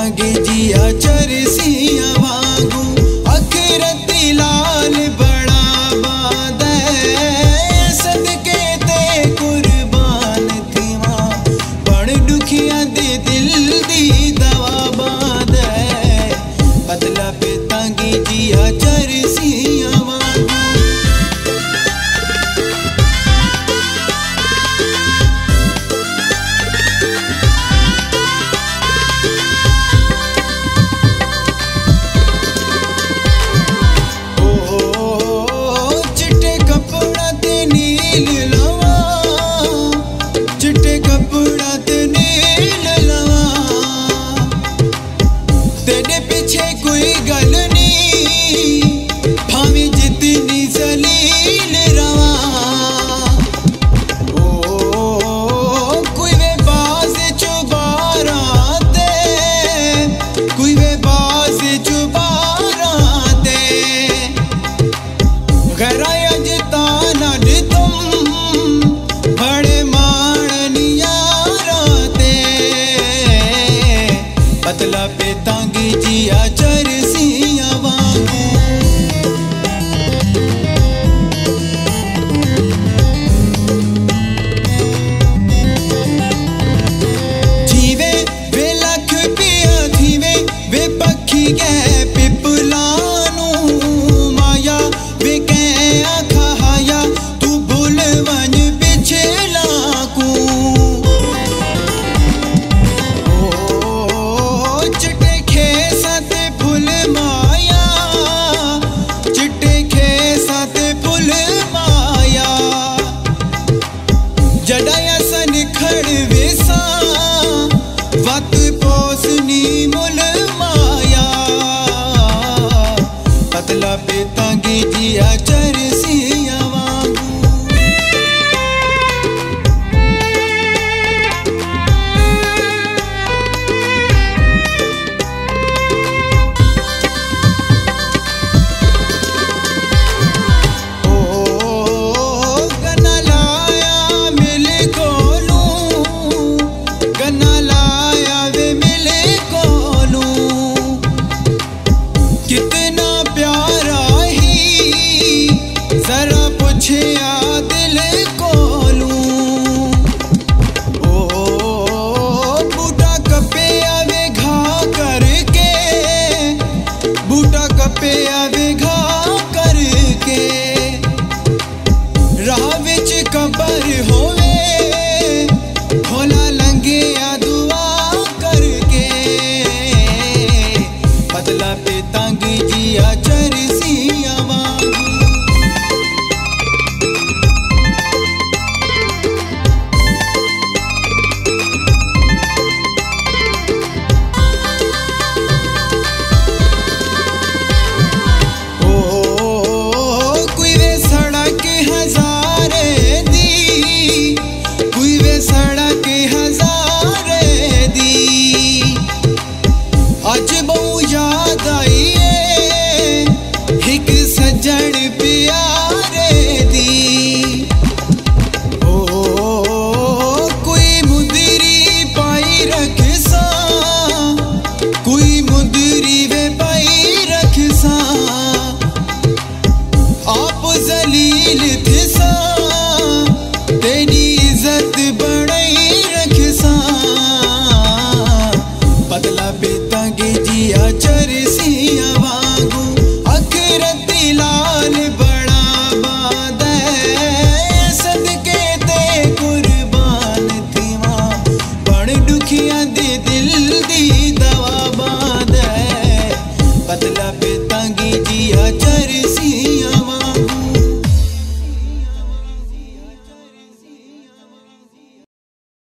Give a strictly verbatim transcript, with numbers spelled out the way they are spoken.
तांगे जिया चरसिया वांगू अखरती लाल बड़ा बाद सदके ते कुर्बान थी मां बड़ दुखिया दे दिल दी दवा बाद बदला पे तांगे जिया चरसिया वांगू। तेरे पीछे कोई गल नहीं भावी जितनी जलील रवा ओ कोई वे बाज चुबारा दे कोई वे बाज चुबारा दे गराया जिताना दे तुम बड़े माणनिया राते बदला